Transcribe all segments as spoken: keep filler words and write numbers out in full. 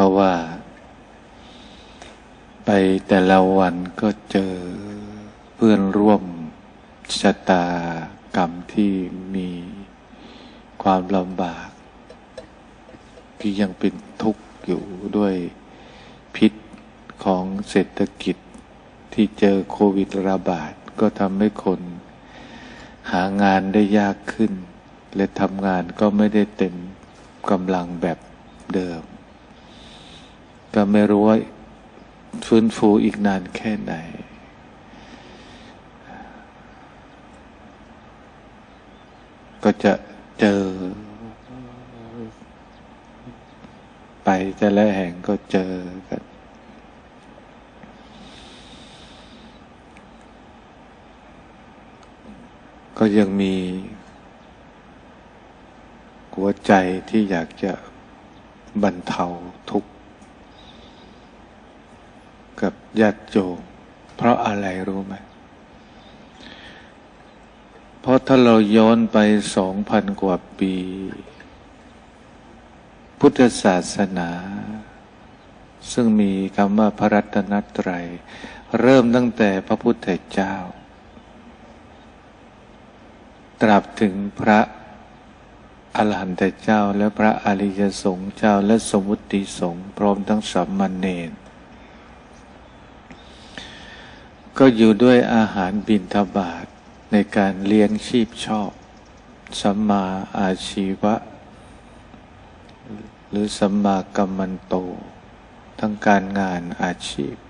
ราะว่าไปแต่ละวันก็เจอเพื่อนร่วมชะตากรรมที่มีความลำบากที่ยังเป็นทุกข์อยู่ด้วยพิษของเศรษฐกิจที่เจอโควิดระบาดก็ทำให้คนหางานได้ยากขึ้นและทำงานก็ไม่ได้เต็มกำลังแบบเดิมก็ไม่รู้ว่าฟื้นฟูอีกนานแค่ไหนก็จะเจอไปแต่ละแห่งก็เจอกันก็ยังมีหัวใจที่อยากจะบรรเทาทุกข์กับญาติโยมเพราะอะไรรู้ไหมเพราะถ้าเราย้อนไปสองพันกว่าปีพุทธศาสนาซึ่งมีคำว่าพระรัตนตรัยเริ่มตั้งแต่พระพุทธเจ้าตราบถึงพระอรหันตเจ้าและพระอริยสงฆ์เจ้าและสมมุติสงฆ์พร้อมทั้งสามเณรก็อยู่ด้วยอาหารบิณฑบาตในการเลี้ยงชีพชอบสัมมาอาชีวะหรือสัมมากัมมันโตทั้งการงานอาชีพ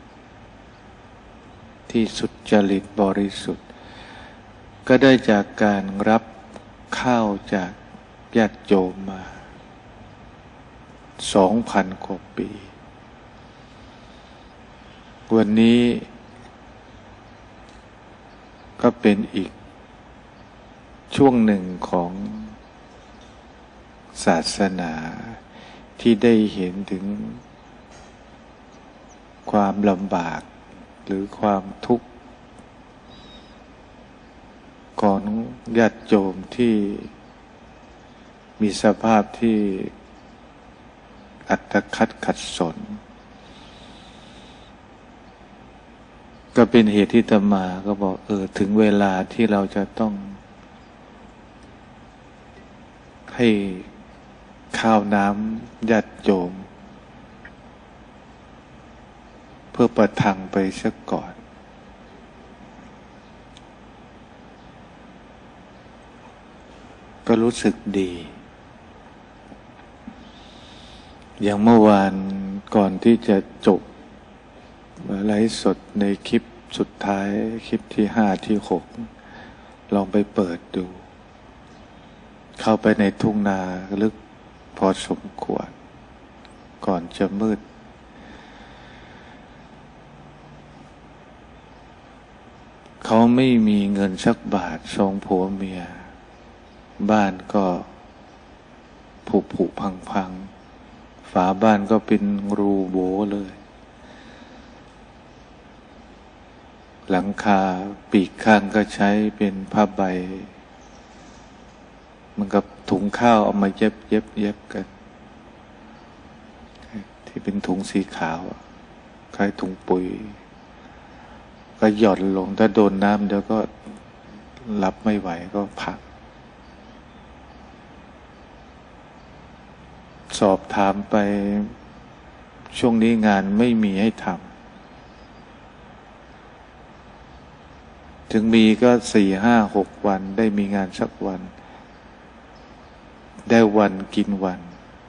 ที่สุจริตบริสุทธิ์ก็ได้จากการรับข้าวจากญาติโยมมาสองพันกว่าปีวันนี้ก็เป็นอีกช่วงหนึ่งของศาสนาที่ได้เห็นถึงความลำบากหรือความทุกข์ของญาติโยมที่มีสภาพที่อัตคัดขัดสนก็เป็นเหตุที่อาตมาก็บอกเออถึงเวลาที่เราจะต้องให้ข้าวน้ำญาติโยมเพื่อประทังไปซะก่อนก็รู้สึกดีอย่างเมื่อวานก่อนที่จะจบไลฟ์สดในคลิปสุดท้ายคลิปที่ห้าที่หกลองไปเปิดดูเข้าไปในทุ่งนาลึกพอสมควรก่อนจะมืดเขาไม่มีเงินสักบาทสองผัวเมียบ้านก็ผุผุพังพังฝาบ้านก็เป็นรูโบเลยหลังคาปีกข้างก็ใช้เป็นผ้าใบมันกับถุงข้าวเอามาเย็บเย็บเย็บกันที่เป็นถุงสีขาวคล้ายถุงปุ๋ยก็หย่อนลงถ้าโดนน้ำเดี๋ยวก็รับไม่ไหวก็พักสอบถามไปช่วงนี้งานไม่มีให้ทำถึงมีก็สี่ห้าหกวันได้มีงานสักวันได้วันกินวัน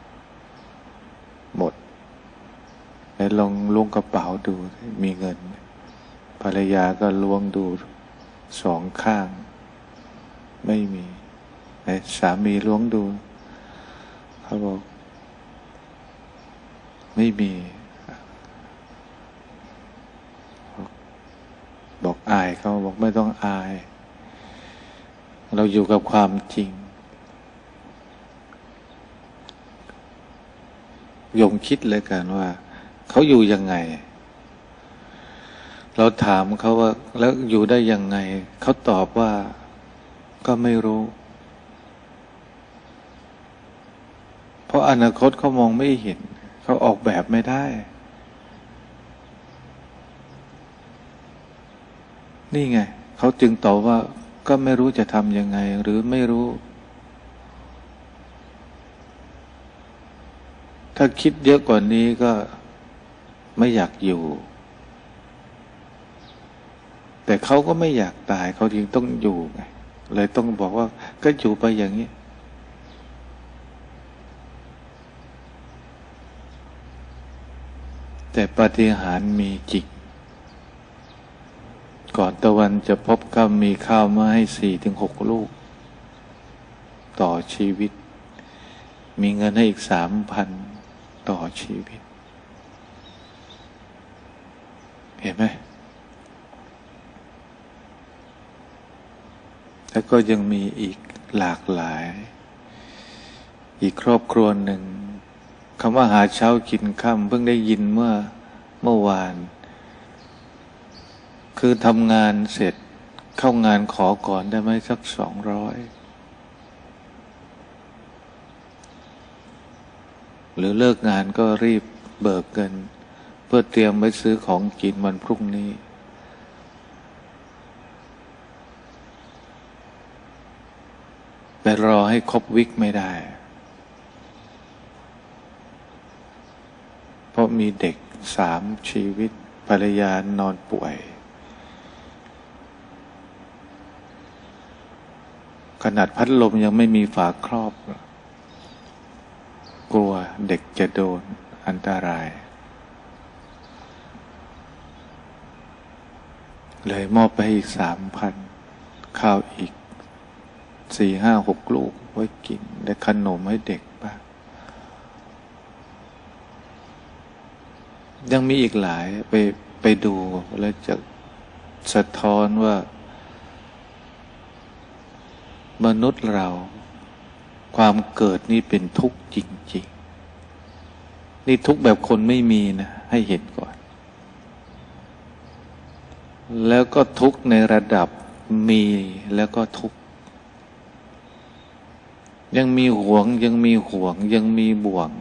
หมดแล้วลองล้วงกระเป๋าดูมีเงินภรรยาก็ล้วงดูสองข้างไม่มีสามีล้วงดูเขาบอกไม่มีบอกอายเขาบอกไม่ต้องอายเราอยู่กับความจริงโยมคิดเลยกันว่าเขาอยู่ยังไงเราถามเขาว่าแล้วอยู่ได้ยังไงเขาตอบว่าก็ไม่รู้เพราะอนาคตเขามองไม่เห็นเขาออกแบบไม่ได้นี่ไงเขาจึงตอบว่าก็ไม่รู้จะทำยังไงหรือไม่รู้ถ้าคิดเยอะกว่านี้ก็ไม่อยากอยู่แต่เขาก็ไม่อยากตายเขาจึงต้องอยู่ไงเลยต้องบอกว่าก็อยู่ไปอย่างนี้แต่ปาฏิหาริย์มีจริงก่อนตะวันจะพบก็มีข้าวมาให้สี่ถึงหกลูกต่อชีวิตมีเงินให้อีกสามพันต่อชีวิตเห็นไหมแล้วก็ยังมีอีกหลากหลายอีกครอบครัวหนึ่งคำว่าหาเช้ากินค่ำเพิ่งได้ยินเมื่อเมื่อวานคือทำงานเสร็จเข้างานขอก่อนได้ไหมสักสองร้อยหรือเลิกงานก็รีบเบิกเงินเพื่อเตรียมไว้ซื้อของกินวันพรุ่งนี้แต่รอให้ครบวิกไม่ได้เพราะมีเด็กสามชีวิตภรรยานอนป่วยขนาดพัดลมยังไม่มีฝาครอบกลัวเด็กจะโดนอันตรายเลยมอบไปอีกสามพันข้าวอีกสี่ห้าหกลูกไว้กินและขนมให้เด็กบ้างยังมีอีกหลายไปไปดูแล้วจะสะท้อนว่ามนุษย์เราความเกิดนี่เป็นทุกข์จริงๆนี่ทุกข์แบบคนไม่มีนะให้เห็นก่อนแล้วก็ทุกข์ในระดับมีแล้วก็ทุกข์ยังมีหวงยังมีห่วงยังมีบ่วง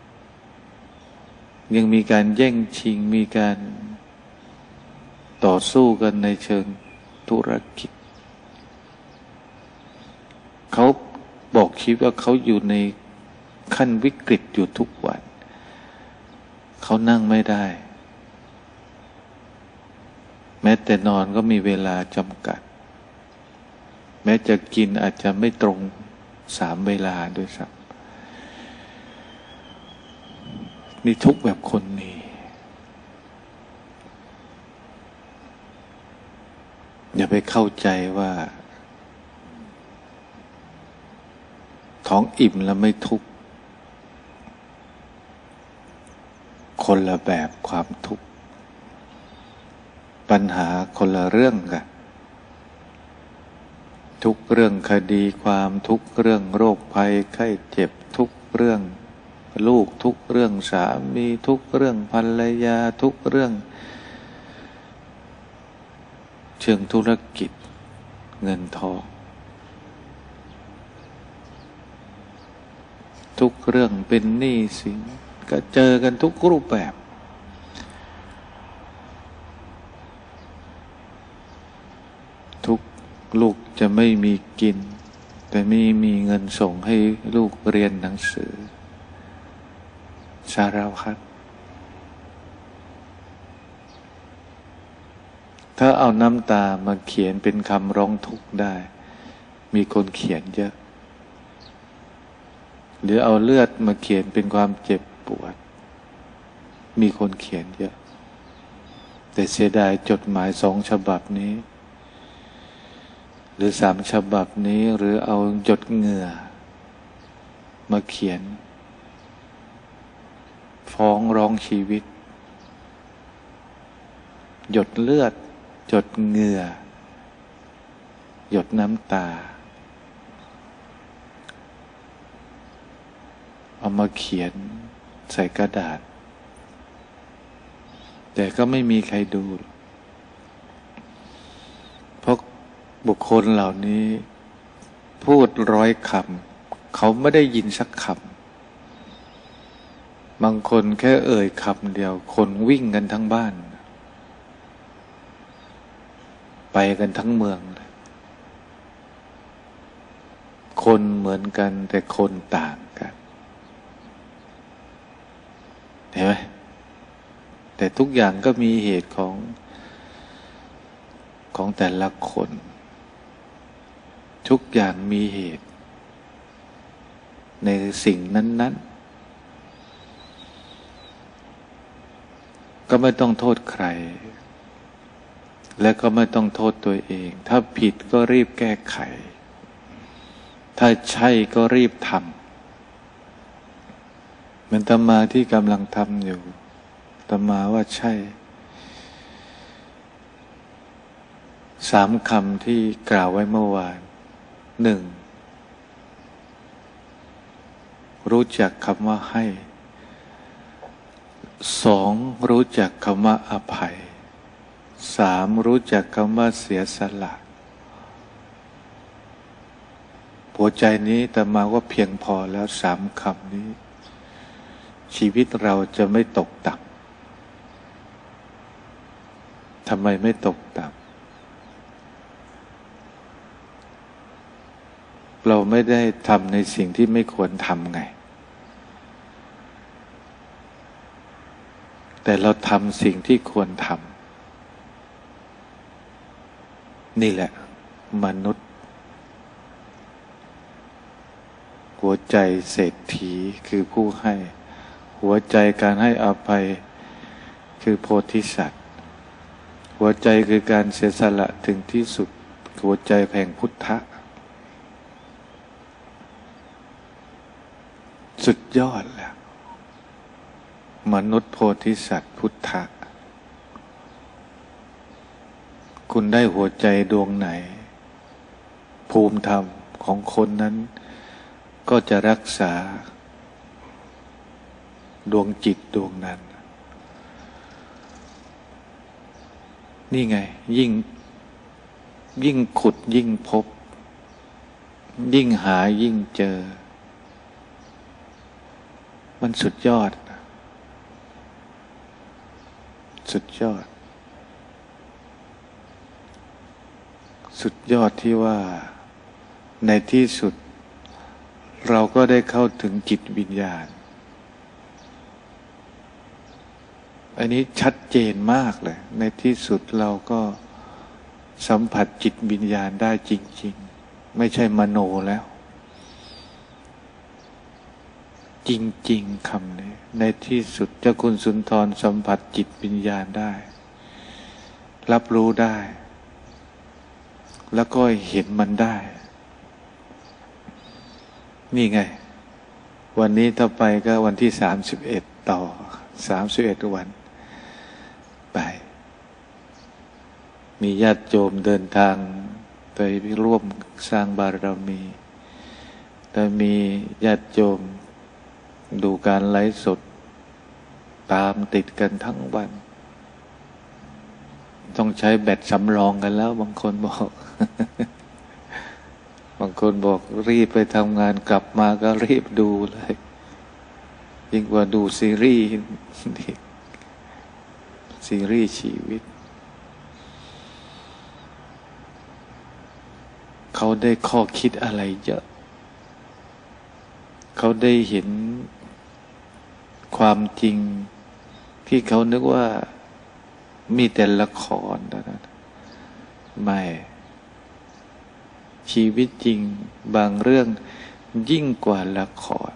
ยังมีการแย่งชิงมีการต่อสู้กันในเชิงธุรกิจเขาบอกชีวิตว่าเขาอยู่ในขั้นวิกฤตอยู่ทุกวันเขานั่งไม่ได้แม้แต่นอนก็มีเวลาจำกัดแม้จะกินอาจจะไม่ตรงสามเวลาด้วยซ้ำมีทุกข์แบบคนนี้อย่าไปเข้าใจว่าท้องอิ่มแล้วไม่ทุกข์คนละแบบความทุกข์ปัญหาคนละเรื่องกันทุกเรื่องคดีความทุกเรื่องโรคภัยไข้เจ็บทุกเรื่องลูกทุกเรื่องสามีทุกเรื่องภรรยาทุกเรื่องเชิงธุรกิจเงินทองทุกเรื่องเป็นหนี้สินก็เจอกันทุกรูปแบบทุกลูกจะไม่มีกินแต่ไม่มีเงินส่งให้ลูกเรียนหนังสือสารพัดถ้าเอาน้ำตามาเขียนเป็นคำร้องทุกข์ได้มีคนเขียนเยอะหรือเอาเลือดมาเขียนเป็นความเจ็บปวดมีคนเขียนเยอะแต่เสียดายจดหมายสองฉบับนี้หรือสามฉบับนี้หรือเอาหยดเหงื่อมาเขียนฟ้องร้องชีวิตหยดเลือดหยดเหงื่อหยดน้ำตาเอามาเขียนใส่กระดาษแต่ก็ไม่มีใครดูเพราะบุคคลเหล่านี้พูดร้อยคำเขาไม่ได้ยินสักคำบางคนแค่เอ่ยคำเดียวคนวิ่งกันทั้งบ้านไปกันทั้งเมืองเลยคนเหมือนกันแต่คนต่างกันเห็นไหมแต่ทุกอย่างก็มีเหตุของของแต่ละคนทุกอย่างมีเหตุในสิ่งนั้นๆก็ไม่ต้องโทษใครและก็ไม่ต้องโทษตัวเองถ้าผิดก็รีบแก้ไขถ้าใช่ก็รีบทำเหมือนอาตมาที่กำลังทำอยู่อาตมาว่าใช่สามคำที่กล่าวไว้เมื่อวานหนึ่งรู้จักคำว่าให้สองรู้จักคำว่าอภัยสามรู้จักคำว่าเสียสละหัวใจนี้แต่มาว่าเพียงพอแล้วสามคำนี้ชีวิตเราจะไม่ตกต่ำทำไมไม่ตกต่ำเราไม่ได้ทำในสิ่งที่ไม่ควรทำไงแต่เราทำสิ่งที่ควรทำนี่แหละมนุษย์หัวใจเศรษฐีคือผู้ให้หัวใจการให้อภัยคือโพธิสัตว์หัวใจคือการเสียสละถึงที่สุดหัวใจแห่งพุทธะสุดยอดแล้วมนุษย์โพธิสัตว์พุทธะคุณได้หัวใจดวงไหนภูมิธรรมของคนนั้นก็จะรักษาดวงจิตดวงนั้นนี่ไงยิ่งยิ่งขุดยิ่งพบยิ่งหายิ่งเจอมันสุดยอดสุดยอดสุดยอดที่ว่าในที่สุดเราก็ได้เข้าถึงจิตวิญญาณอันนี้ชัดเจนมากเลยในที่สุดเราก็สัมผัสจิตวิญญาณได้จริงๆไม่ใช่มโนแล้วจริงๆคำนี้ในที่สุดเจ้าคุณสุนทรสัมผัสจิตวิญญาณได้รับรู้ได้แล้วก็เห็นมันได้นี่ไงวันนี้ต่อไปก็วันที่สามสิบเอ็ดต่อสามสิบเอ็ดวันไปมีญาติโยมเดินทางไปร่วมสร้างบารมีแต่มีญาติโยมดูการไลฟ์สดตามติดกันทั้งวันต้องใช้แบตสำรองกันแล้วบางคนบอก บางคนบอกรีบไปทำงานกลับมาก็รีบดูเลยยิ่งกว่าดูซีรีส์ซีรีส์ชีวิตเขาได้ข้อคิดอะไรเยอะเขาได้เห็นความจริงที่เขานึกว่ามีแต่ละครเท่านั้นไม่ชีวิตจริงบางเรื่องยิ่งกว่าละคร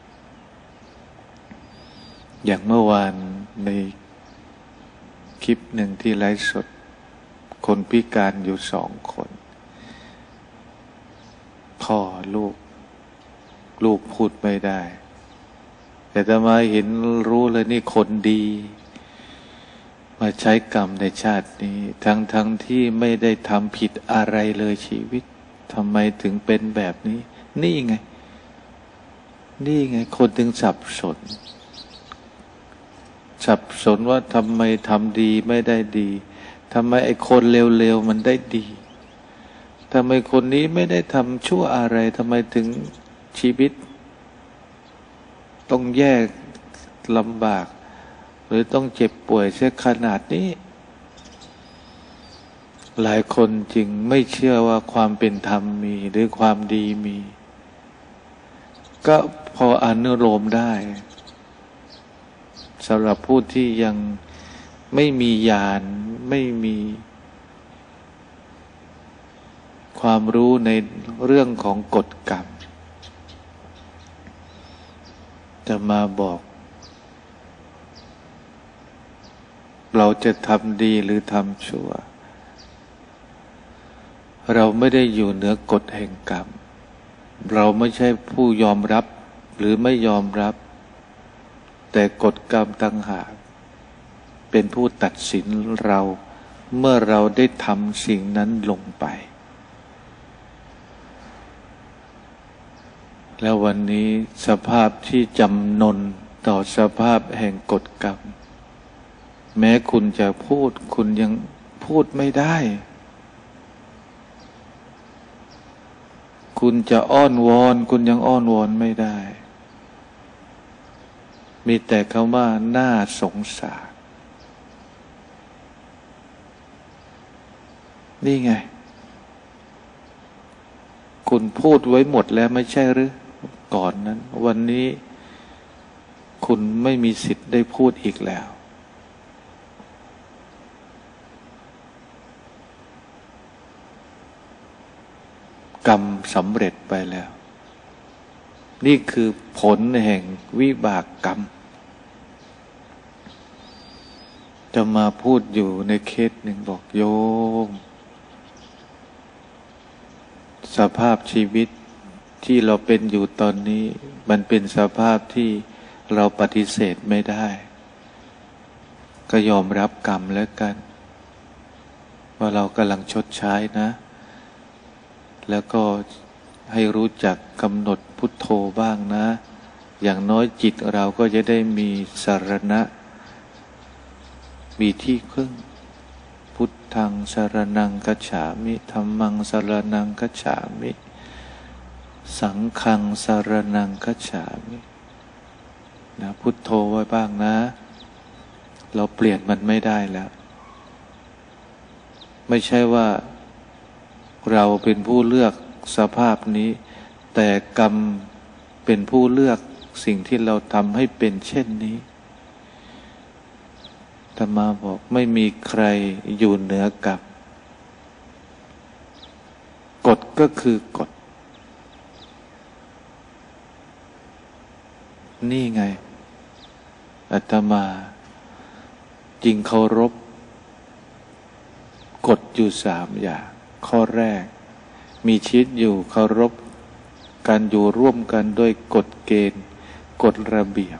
อย่างเมื่อวานในคลิปหนึ่งที่ไลฟ์สดคนพิการอยู่สองคนพ่อลูกลูกพูดไม่ได้แต่ถ้ามาเห็นรู้เลยนี่คนดีมาใช้กรรมในชาตินี้ทั้งทั้งที่ไม่ได้ทำผิดอะไรเลยชีวิตทำไมถึงเป็นแบบนี้นี่ไงนี่ไงคนถึงสับสนสับสนว่าทำไมทำดีไม่ได้ดีทำไมไอ้คนเลวๆมันได้ดีทำไมคนนี้ไม่ได้ทำชั่วอะไรทำไมถึงชีวิตต้องแยกลำบากหรือต้องเจ็บป่วยเสียขนาดนี้หลายคนจึงไม่เชื่อว่าความเป็นธรรมมีหรือความดีมี ก็พออนุโลมได้สำหรับผู้ที่ยังไม่มีญาณไม่มีความรู้ในเรื่องของกฎกรรมจะมาบอกเราจะทำดีหรือทำชั่วเราไม่ได้อยู่เหนือกฎแห่งกรรมเราไม่ใช่ผู้ยอมรับหรือไม่ยอมรับแต่กฎกรรมต่างหากเป็นผู้ตัดสินเราเมื่อเราได้ทำสิ่งนั้นลงไปแล้ววันนี้สภาพที่จำนนต่อสภาพแห่งกฎกรรมแม้คุณจะพูดคุณยังพูดไม่ได้คุณจะอ้อนวอนคุณยังอ้อนวอนไม่ได้มีแต่คำว่าน่าสงสารนี่ไงคุณพูดไว้หมดแล้วไม่ใช่หรือก่อนนั้นวันนี้คุณไม่มีสิทธิ์ได้พูดอีกแล้วกรรมสำเร็จไปแล้วนี่คือผลแห่งวิบากกรรมจะมาพูดอยู่ในเคสหนึ่งบอกโยมสภาพชีวิตที่เราเป็นอยู่ตอนนี้มันเป็นสภาพที่เราปฏิเสธไม่ได้ก็ยอมรับกรรมแล้วกันว่าเรากำลังชดใช้นะแล้วก็ให้รู้จักกำหนดพุทโธบ้างนะอย่างน้อยจิตเราก็จะได้มีสรณะมีที่พึ่งพุทธังสรณังคัจฉามิธัมมังสรณังคัจฉามิสังฆังสรณังคัจฉามินะพุทโธไว้บ้างนะเราเปลี่ยนมันไม่ได้แล้วไม่ใช่ว่าเราเป็นผู้เลือกสภาพนี้แต่กรรมเป็นผู้เลือกสิ่งที่เราทำให้เป็นเช่นนี้อาตมาบอกไม่มีใครอยู่เหนือกรรมกฎก็คือกฎนี่ไงอาตมาจึงเคารพกฎอยู่สามอย่างข้อแรกมีชีวิตอยู่เคารพการอยู่ร่วมกันด้วยกฎเกณฑ์กฎระเบียบ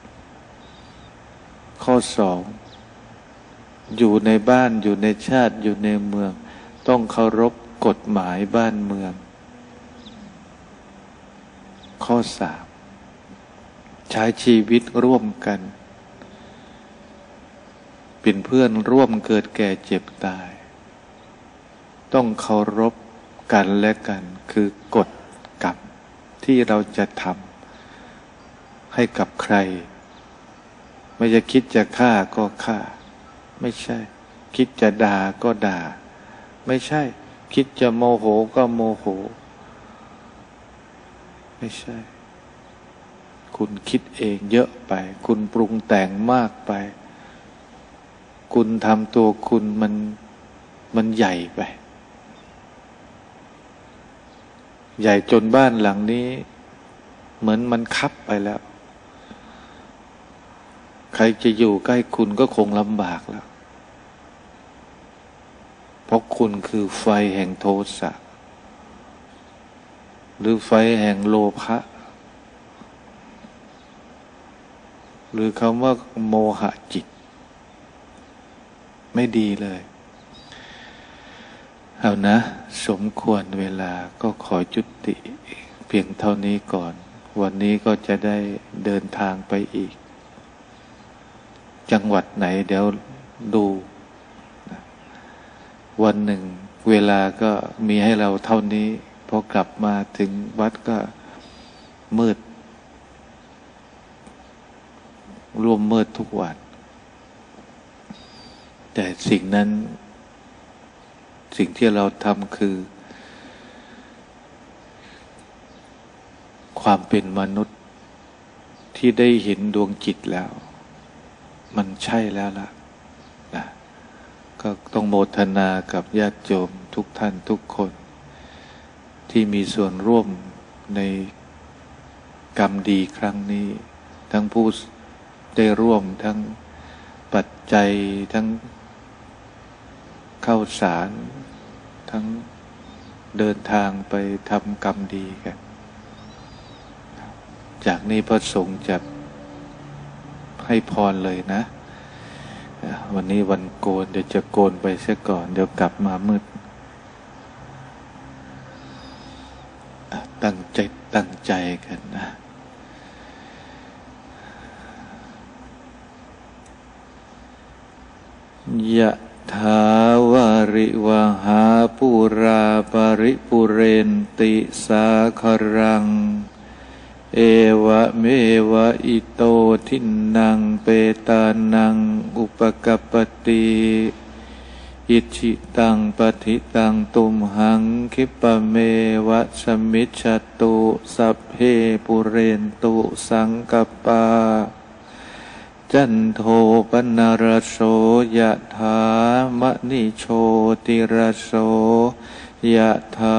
ข้อสองอยู่ในบ้านอยู่ในชาติอยู่ในเมืองต้องเคารพกฎหมายบ้านเมืองข้อสามใช้ชีวิตร่วมกันเป็นเพื่อนร่วมเกิดแก่เจ็บตายต้องเคารพกันและกันคือกฎกรรมที่เราจะทำให้กับใครไม่จะคิดจะฆ่าก็ฆ่าไม่ใช่คิดจะด่าก็ด่าไม่ใช่คิดจะโมโหก็โมโหไม่ใช่คุณคิดเองเยอะไปคุณปรุงแต่งมากไปคุณทำตัวคุณมันมันใหญ่ไปใหญ่จนบ้านหลังนี้เหมือนมันคับไปแล้วใครจะอยู่ใกล้คุณก็คงลำบากแล้วเพราะคุณคือไฟแห่งโทสะหรือไฟแห่งโลภะหรือคำว่าโมหะจิตไม่ดีเลยเอานะสมควรเวลาก็ขอจุติเพียงเท่านี้ก่อนวันนี้ก็จะได้เดินทางไปอีกจังหวัดไหนเดี๋ยวดูนะวันหนึ่งเวลาก็มีให้เราเท่านี้พอกลับมาถึงวัดก็มืดร่วมมืดทุกวันแต่สิ่งนั้นสิ่งที่เราทำคือความเป็นมนุษย์ที่ได้เห็นดวงจิตแล้วมันใช่แล้วล่ะนะก็ต้องโมทนากับญาติโยมทุกท่านทุกคนที่มีส่วนร่วมในกรรมดีครั้งนี้ทั้งผู้ได้ร่วมทั้งปัจจัยทั้งข้าวสารทั้งเดินทางไปทำกรรมดีกันจากนี้พระสงฆ์จะให้พรเลยนะวันนี้วันโกนเดี๋ยวจะโกนไปเสียก่อนเดี๋ยวกลับมามืดตั้งใจตั้งใจกันนะยะถาวาริวหาปุราปริปุเรนติสาครังเอวะเมวะอิโตทินังเปตานังอุปกัปปติอิชิตังปฏิตังตุมหังคิปะเมวะสมิจฉตุสัพเพปุเรนตุสังกปปาจันโทปนรสโสยะถามณิโชติรสโสยะถา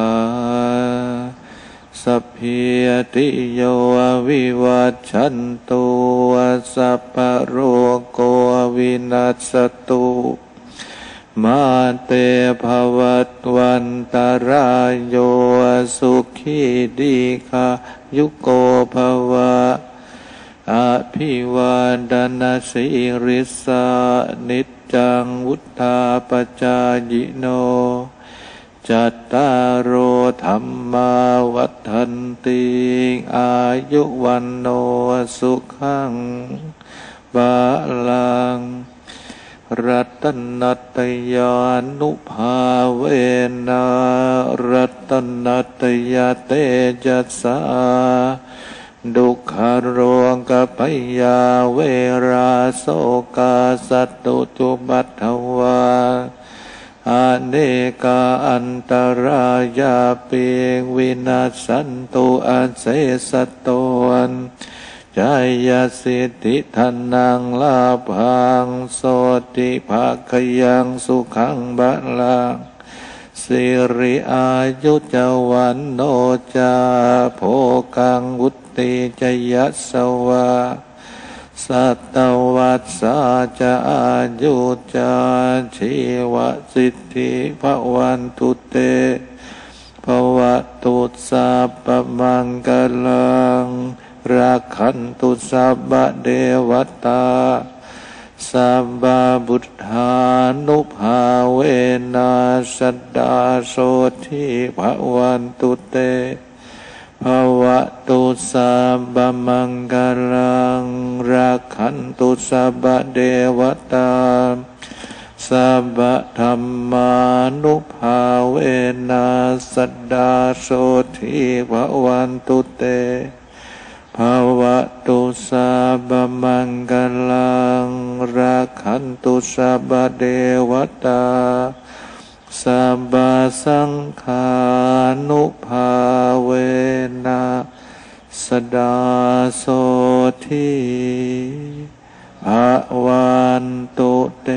สัพพิติโยวิวัชชันตุสัพพะโรโกวินัสสตุมาเตภวัตวันตรายโยสุขีดีฆายุโกภวะอภิวาดนาสิริสานิจจังวุธาปจายโนจัตตารโอธรรมาวัฏันติอายุวันโนสุขังบาลังรัตนัตยานุภาเวนะรัตนัตยาเตจัสสาดุขโรกัพยาเวราโสกาสัตตุจุบัตถวาอเนกาอันตรายาเปงวินาสันตุอาเสสตโตนจายาสิทธิธนังลาภังโสติภาคยังสุขังบาลังสิริอายุจวันโนจาโภกังวุติจยัสสวะสัตวัสสาจะอายุจาชีวสิทธิภวันตุเตภวตุสัพพมังคลังราคันตุสัพพเดวตาสัพพบุตธานุภาเวนัสสดาโสทิภวันตุเตภวตุสัพพมังคลังราคันตุสัพพเดวตาสัพพธัมมานุภาเวนัสสดาโสทิภวันตุเตภวตุสัพพมังคลังราคันตุสัพพเดวตาสัพพสังฆานุภาเวนะสดาโสทิภวันตุเต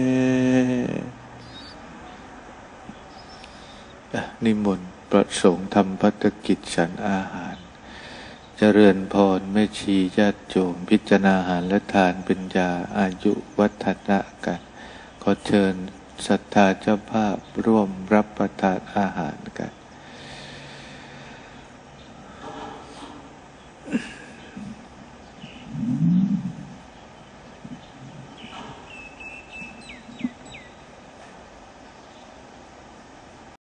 นิมนต์ประสงค์ทำภัตกิจฉันอาหารเจริญพรแม่ชีญาติโยมพิจารณาอาหารและทานเป็นยาอายุวัฒนะกันขอเชิญศรัทธาเจ้าภาพร่วมรับประทานอาหารกัน